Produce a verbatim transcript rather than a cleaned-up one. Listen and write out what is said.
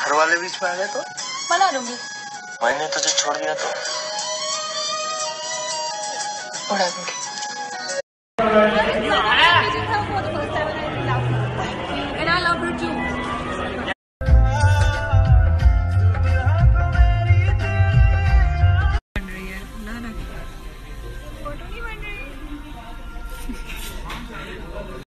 घर वाले बीच में आ गए तो मना लूंगी। मैंने तुझे छोड़ दिया तो उड़ा दूंगी।